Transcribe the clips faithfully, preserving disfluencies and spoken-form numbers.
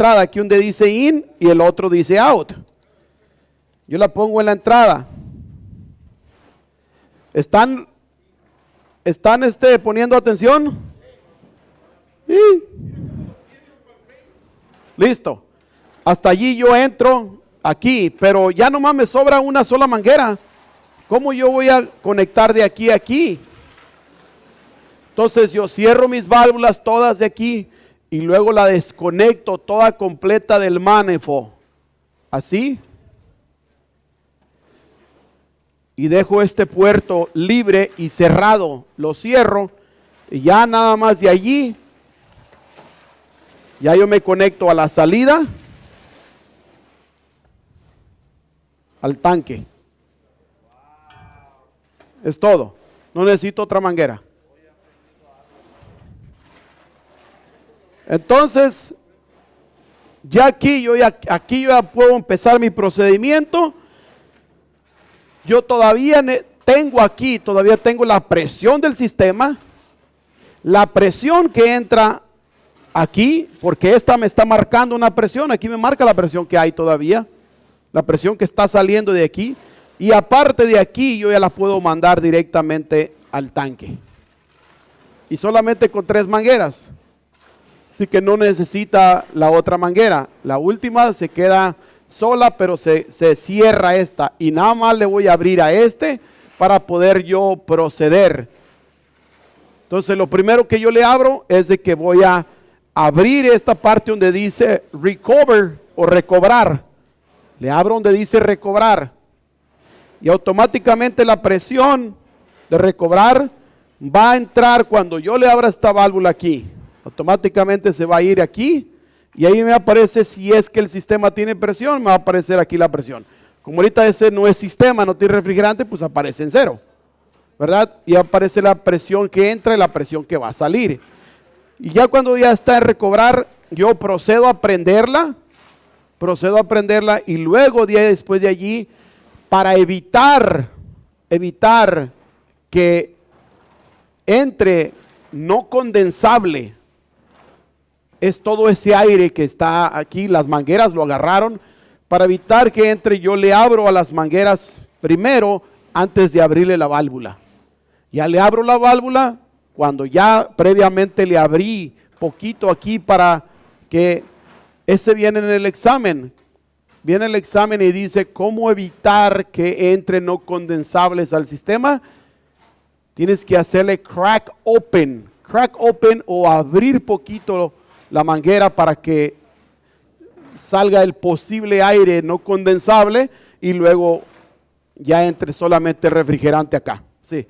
entrada, aquí donde dice in y el otro dice out. Yo la pongo en la entrada. ¿Están, están este, poniendo atención? Sí. Listo. Hasta allí yo entro aquí, pero ya nomás me sobra una sola manguera. ¿Cómo yo voy a conectar de aquí a aquí? Entonces yo cierro mis válvulas todas de aquí y luego la desconecto toda completa del manifold. Así. Y dejo este puerto libre y cerrado. Lo cierro y ya nada más de allí. Ya yo me conecto a la salida. Al tanque. Es todo. No necesito otra manguera. Entonces, ya aquí yo ya, aquí yo ya puedo empezar mi procedimiento. Yo todavía tengo aquí, todavía tengo la presión del sistema. La presión que entra aquí, porque esta me está marcando una presión. Aquí me marca la presión que hay todavía. La presión que está saliendo de aquí. Y aparte de aquí, yo ya la puedo mandar directamente al tanque. Y solamente con tres mangueras. Así que no necesita la otra manguera. La última se queda sola, pero se, se cierra esta. Y nada más le voy a abrir a este para poder yo proceder. Entonces lo primero que yo le abro es de que voy a abrir esta parte donde dice recover o recobrar. Le abro donde dice recobrar. Y automáticamente la presión de recobrar va a entrar cuando yo le abra esta válvula aquí. Automáticamente se va a ir aquí y ahí me aparece si es que el sistema tiene presión, me va a aparecer aquí la presión. Como ahorita ese no es sistema, no tiene refrigerante, pues aparece en cero, ¿verdad? Y aparece la presión que entra y la presión que va a salir. Y ya cuando ya está en recobrar, yo procedo a prenderla, procedo a prenderla y luego de, después de allí, para evitar, evitar que entre no condensable, es todo ese aire que está aquí, las mangueras lo agarraron. Para evitar que entre, yo le abro a las mangueras primero antes de abrirle la válvula. Ya le abro la válvula cuando ya previamente le abrí poquito aquí para que ese viene en el examen. Viene el examen y dice cómo evitar que entre no condensables al sistema. Tienes que hacerle crack open, crack open o abrir poquito la manguera para que salga el posible aire no condensable y luego ya entre solamente refrigerante acá. Sí.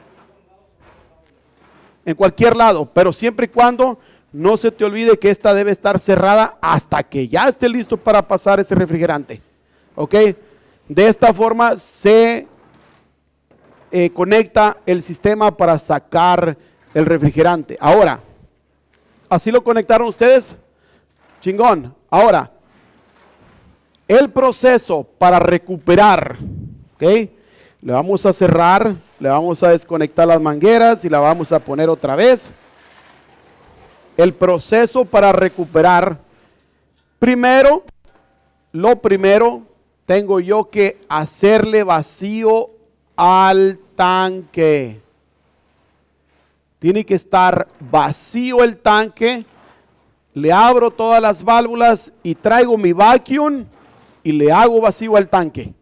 En cualquier lado, pero siempre y cuando no se te olvide que esta debe estar cerrada hasta que ya esté listo para pasar ese refrigerante. ¿Ok? De esta forma se eh, conecta el sistema para sacar el refrigerante. Ahora, ¿así lo conectaron ustedes? Chingón. Ahora, el proceso para recuperar, ¿ok? Le vamos a cerrar, le vamos a desconectar las mangueras y la vamos a poner otra vez. El proceso para recuperar, primero, lo primero, tengo yo que hacerle vacío al tanque. Tiene que estar vacío el tanque. Le abro todas las válvulas y traigo mi vacuum y le hago vacío al tanque.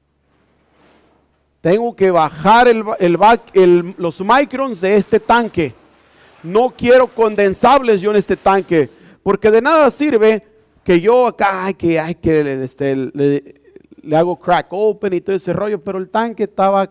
Tengo que bajar el, el, el, los microns de este tanque. No quiero condensables yo en este tanque, porque de nada sirve que yo acá, ay, que, ay, que este, le, le hago crack open y todo ese rollo, pero el tanque estaba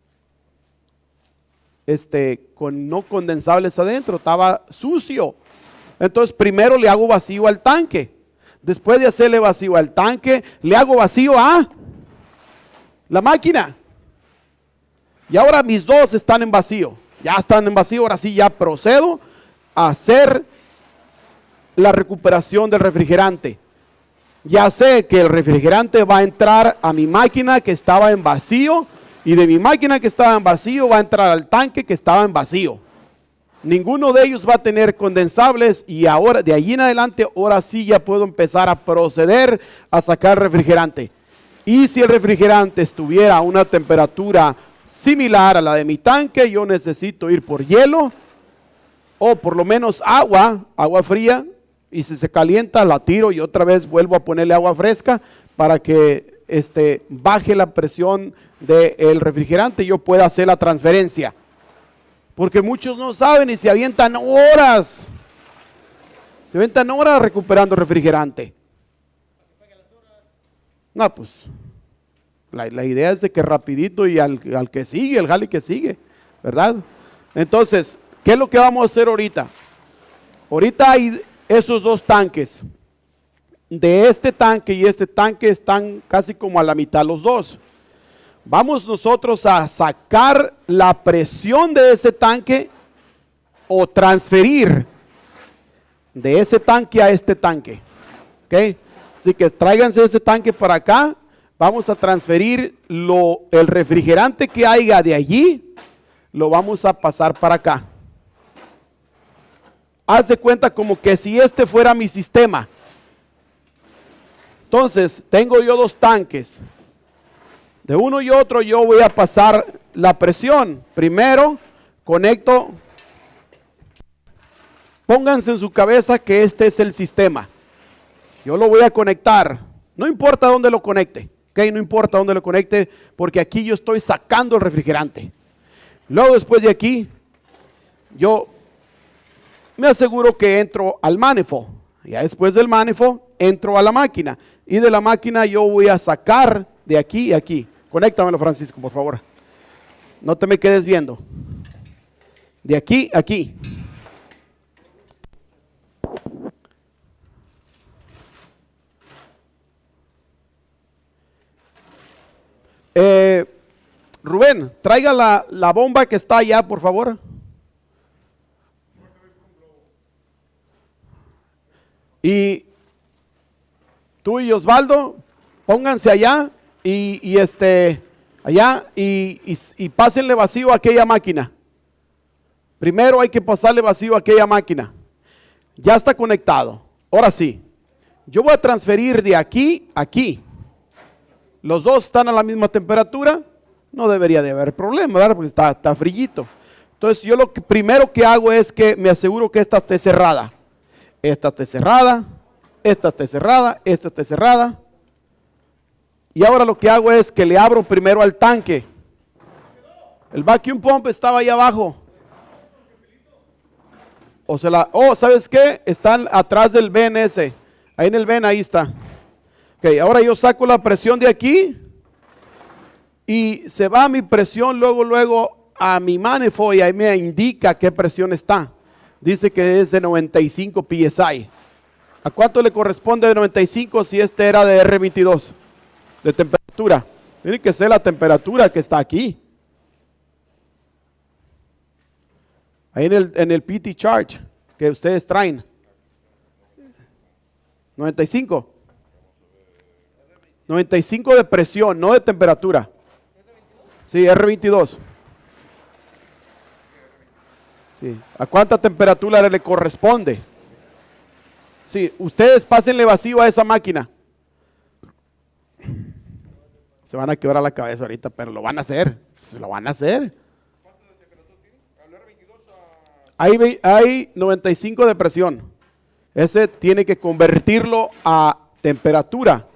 este, con no condensables adentro, estaba sucio. Entonces primero le hago vacío al tanque. Después de hacerle vacío al tanque, le hago vacío a la máquina. Y ahora mis dos están en vacío. Ya están en vacío, ahora sí ya procedo a hacer la recuperación del refrigerante. Ya sé que el refrigerante va a entrar a mi máquina que estaba en vacío y de mi máquina que estaba en vacío va a entrar al tanque que estaba en vacío. Ninguno de ellos va a tener condensables y ahora, de allí en adelante, ahora sí ya puedo empezar a proceder a sacar refrigerante. Y si el refrigerante estuviera a una temperatura similar a la de mi tanque, yo necesito ir por hielo o por lo menos agua, agua fría, y si se calienta la tiro y otra vez vuelvo a ponerle agua fresca para que este, baje la presión del refrigerante y yo pueda hacer la transferencia. Porque muchos no saben y se avientan horas, se avientan horas recuperando refrigerante. No, pues, la, la idea es de que rapidito y al, al que sigue, el jale que sigue, ¿verdad? Entonces, ¿qué es lo que vamos a hacer ahorita? Ahorita hay esos dos tanques. De este tanque y este tanque están casi como a la mitad los dos. Vamos nosotros a sacar la presión de ese tanque o transferir de ese tanque a este tanque. ¿Ok? Así que tráiganse ese tanque para acá. Vamos a transferir lo, el refrigerante que haya de allí, lo vamos a pasar para acá. Haz de cuenta como que si este fuera mi sistema. Entonces, tengo yo dos tanques. De uno y otro yo voy a pasar la presión. Primero, conecto. Pónganse en su cabeza que este es el sistema. Yo lo voy a conectar. No importa dónde lo conecte. ¿Ok? No importa dónde lo conecte, porque aquí yo estoy sacando el refrigerante. Luego, después de aquí, yo me aseguro que entro al manifold. Ya después del manifold, entro a la máquina. Y de la máquina yo voy a sacar de aquí y aquí. Conéctamelo, Francisco, por favor. No te me quedes viendo. De aquí a aquí. Eh, Rubén, traiga la, la bomba que está allá, por favor. Y tú y Osvaldo, pónganse allá y, y este, allá y, y, y pásenle vacío a aquella máquina. Primero hay que pasarle vacío a aquella máquina. Ya está conectado. Ahora sí, yo voy a transferir de aquí a aquí. Los dos están a la misma temperatura, no debería de haber problema, ¿verdad? Porque está, está frillito. Entonces yo lo que primero que hago es que me aseguro que esta esté cerrada. Esta esté cerrada, esta esté cerrada, esta esté cerrada. Y ahora lo que hago es que le abro primero al tanque. El vacuum pump estaba ahí abajo. O se la, oh, ¿sabes qué? Están atrás del V N S. Ahí en el V N, ahí está. Ok, ahora yo saco la presión de aquí y se va mi presión luego, luego a mi manifold y ahí me indica qué presión está. Dice que es de noventa y cinco P S I. ¿A cuánto le corresponde de noventa y cinco si este era de R veintidós? De temperatura. Tiene que ser la temperatura que está aquí. Ahí en el, en el P T chart que ustedes traen. noventa y cinco. noventa y cinco de presión, no de temperatura. Sí, R veintidós. Sí. ¿A cuánta temperatura le corresponde? Sí, ustedes pásenle vacío a esa máquina. Se van a quebrar la cabeza ahorita, pero lo van a hacer. Se lo van a hacer. ¿Cuánto de temperatura tiene? ¿Al R veintidós a... Hay, hay noventa y cinco de presión. Ese tiene que convertirlo a temperatura.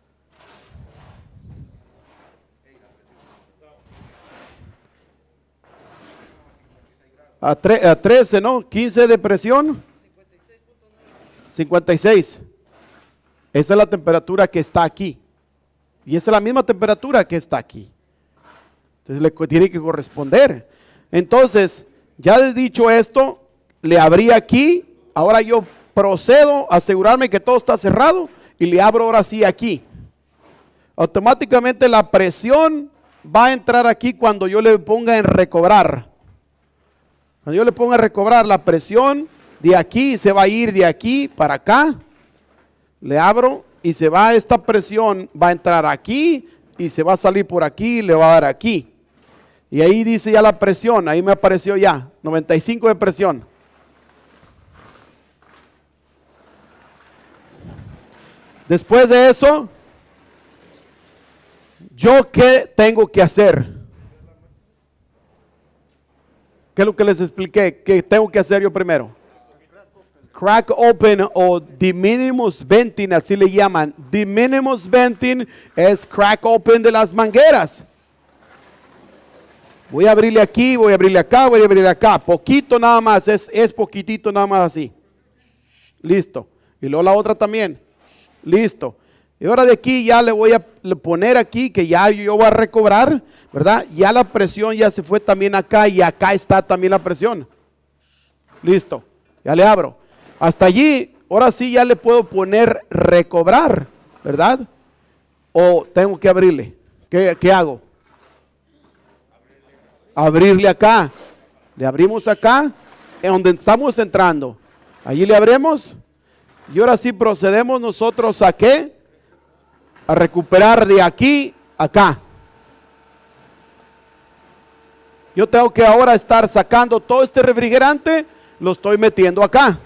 A, tre a trece, ¿no? quince de presión. cincuenta y seis. Esa es la temperatura que está aquí. Y esa es la misma temperatura que está aquí. Entonces le tiene que corresponder. Entonces, ya dicho esto, le abrí aquí. Ahora yo procedo a asegurarme que todo está cerrado y le abro ahora sí aquí. Automáticamente la presión va a entrar aquí cuando yo le ponga en recobrar. Cuando yo le ponga a recobrar la presión de aquí, se va a ir de aquí para acá. Le abro y se va, esta presión va a entrar aquí y se va a salir por aquí y le va a dar aquí. Y ahí dice ya la presión, ahí me apareció ya, noventa y cinco de presión. Después de eso, ¿yo qué tengo que hacer? ¿Qué es lo que les expliqué? ¿Qué tengo que hacer yo primero? Crack open o de minimus venting, así le llaman. De minimus venting es crack open de las mangueras. Voy a abrirle aquí, voy a abrirle acá, voy a abrirle acá. Poquito nada más, es, es poquitito nada más así. Listo. Y luego la otra también. Listo. Y ahora de aquí ya le voy a poner aquí que ya yo voy a recobrar, ¿verdad? Ya la presión ya se fue también acá y acá está también la presión. Listo. Ya le abro. Hasta allí, ahora sí ya le puedo poner recobrar, ¿verdad? O tengo que abrirle. ¿Qué, qué hago? Abrirle acá. Le abrimos acá, en donde estamos entrando. Allí le abrimos. Y ahora sí procedemos nosotros a qué? A recuperar de aquí a acá. Yo tengo que ahora estar sacando todo este refrigerante, lo estoy metiendo acá.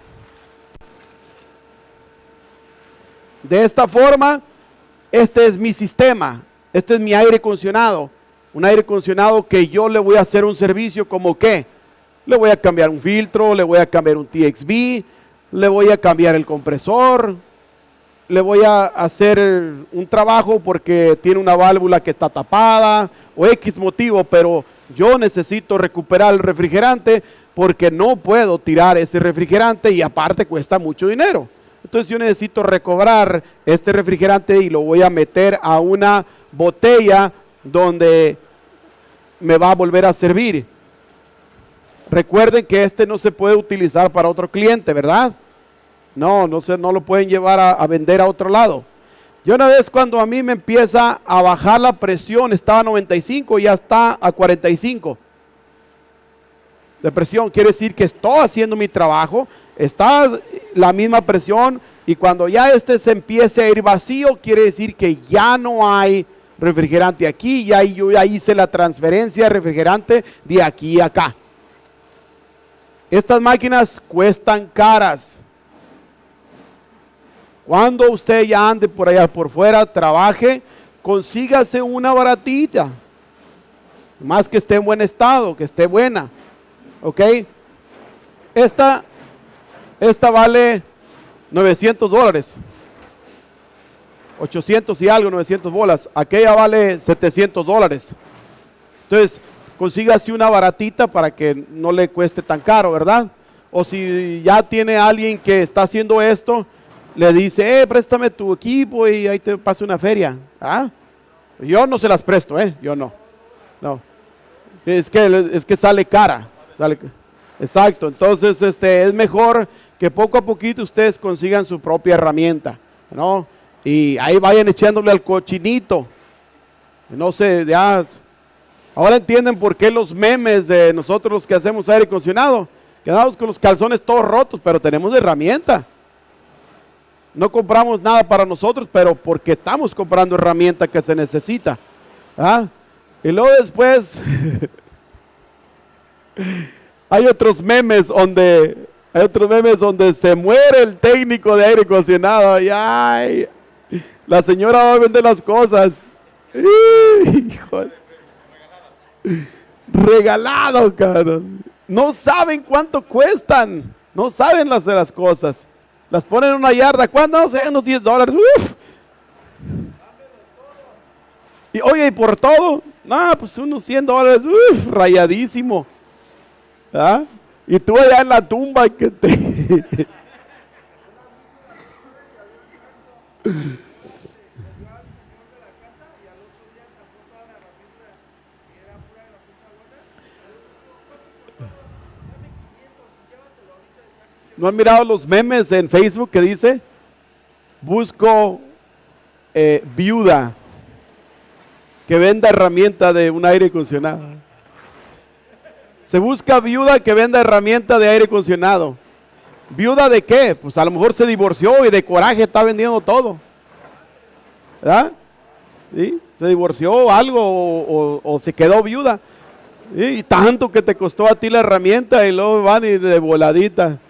De esta forma, este es mi sistema, este es mi aire acondicionado. Un aire acondicionado que yo le voy a hacer un servicio como que le voy a cambiar un filtro, le voy a cambiar un T X V, le voy a cambiar el compresor, le voy a hacer un trabajo porque tiene una válvula que está tapada o X motivo, pero yo necesito recuperar el refrigerante porque no puedo tirar ese refrigerante y aparte cuesta mucho dinero. Entonces yo necesito recobrar este refrigerante y lo voy a meter a una botella donde me va a volver a servir. Recuerden que este no se puede utilizar para otro cliente, ¿verdad? No, no, se, no lo pueden llevar a, a vender a otro lado. Yo una vez cuando a mí me empieza a bajar la presión, estaba a noventa y cinco, ya está a cuarenta y cinco. De presión quiere decir que estoy haciendo mi trabajo, está la misma presión y cuando ya este se empiece a ir vacío, quiere decir que ya no hay refrigerante aquí, ya yo ya hice la transferencia de refrigerante de aquí a acá. Estas máquinas cuestan caras. Cuando usted ya ande por allá por fuera, trabaje, consígase una baratita. Más que esté en buen estado, que esté buena. ¿Ok? Esta, esta vale novecientos dólares. ochocientos y algo, novecientos bolas. Aquella vale setecientos dólares. Entonces, consígase una baratita para que no le cueste tan caro, ¿verdad? O si ya tiene alguien que está haciendo esto, le dice, eh, préstame tu equipo y ahí te paso una feria. ¿Ah? Yo no se las presto, ¿eh? Yo no. No. Sí, es, que, es que sale cara. Sale, exacto. Entonces, este, es mejor que poco a poquito ustedes consigan su propia herramienta, ¿no? Y ahí vayan echándole al cochinito. No sé, ya. Ahora entienden por qué los memes de nosotros los que hacemos aire acondicionado. Quedamos con los calzones todos rotos, pero tenemos herramienta. No compramos nada para nosotros, pero porque estamos comprando herramienta que se necesita. ¿Ah? Y luego después hay otros memes donde hay otros memes donde se muere el técnico de aire acondicionado. Y ay, la señora va a vender las cosas. Hijo. Regalado, cabrón. No saben cuánto cuestan. No saben las de las cosas. Las ponen en una yarda. ¿Cuándo? No sé, unos diez dólares. Uf. Y oye, ¿y por todo? No, pues unos cien dólares. Uf, rayadísimo. ¿Ah? Y tú allá en la tumba que te... ¿No han mirado los memes en Facebook que dice, busco eh, viuda que venda herramienta de un aire acondicionado? Se busca viuda que venda herramienta de aire acondicionado. ¿Viuda de qué? Pues a lo mejor se divorció y de coraje está vendiendo todo. ¿Verdad? ¿Sí? Se divorció o algo o, o, o se quedó viuda. Y tanto que te costó a ti la herramienta y luego van y de voladita.